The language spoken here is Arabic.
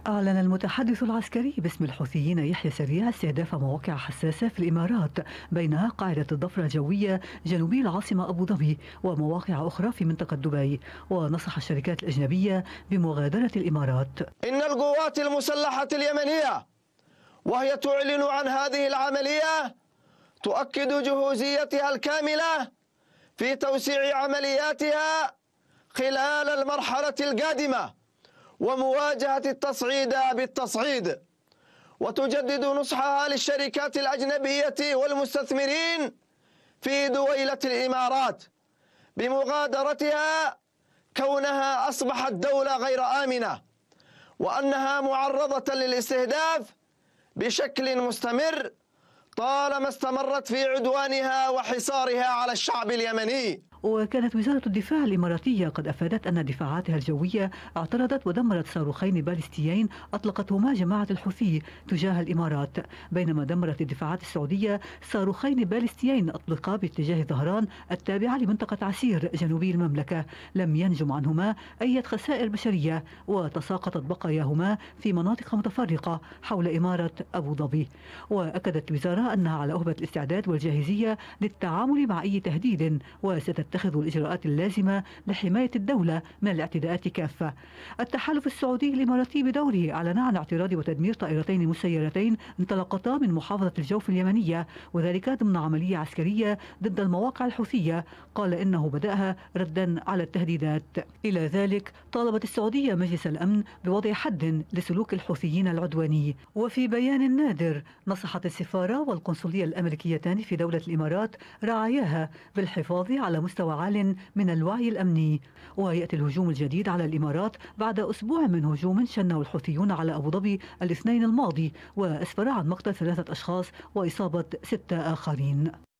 أعلن المتحدث العسكري باسم الحوثيين يحيى سريع استهداف مواقع حساسة في الإمارات، بينها قاعدة الضفرة الجوية جنوبي العاصمة أبو ظبي ومواقع أخرى في منطقة دبي، ونصح الشركات الأجنبية بمغادرة الإمارات. إن القوات المسلحة اليمنية وهي تعلن عن هذه العملية تؤكد جهوزيتها الكاملة في توسيع عملياتها خلال المرحلة القادمة ومواجهة التصعيد بالتصعيد، وتجدد نصحها للشركات الأجنبية والمستثمرين في دويلة الإمارات بمغادرتها كونها أصبحت دولة غير آمنة، وأنها معرضة للاستهداف بشكل مستمر طالما استمرت في عدوانها وحصارها على الشعب اليمني. وكانت وزارة الدفاع الإماراتية قد أفادت أن دفاعاتها الجوية اعترضت ودمرت صاروخين باليستيين أطلقتهما جماعة الحوثي تجاه الإمارات، بينما دمرت الدفاعات السعودية صاروخين باليستيين أطلقا باتجاه ظهران التابعة لمنطقة عسير جنوبي المملكة، لم ينجم عنهما أي خسائر بشرية، وتساقطت بقاياهما في مناطق متفرقة حول إمارة أبو ظبي. وأكدت الوزارة أنها على أهبة الاستعداد والجاهزية للتعامل مع أي تهديد، وستتخذ الإجراءات اللازمة لحماية الدولة من الاعتداءات كافة. التحالف السعودي الإماراتي بدوره أعلن عن اعتراض وتدمير طائرتين مسيرتين انطلقتا من محافظة الجوف اليمنية، وذلك ضمن عملية عسكرية ضد المواقع الحوثية قال إنه بدأها ردا على التهديدات. إلى ذلك طالبت السعودية مجلس الأمن بوضع حد لسلوك الحوثيين العدواني. وفي بيان نادر نصحت السفارة والقنصلية الأمريكيتان في دولة الإمارات رعاياها بالحفاظ على مستوى عال من الوعي الأمني. ويأتي الهجوم الجديد على الإمارات بعد أسبوع من هجوم شنه الحوثيون على أبو ظبي الاثنين الماضي، وأسفر عن مقتل 3 أشخاص وإصابة 6 آخرين.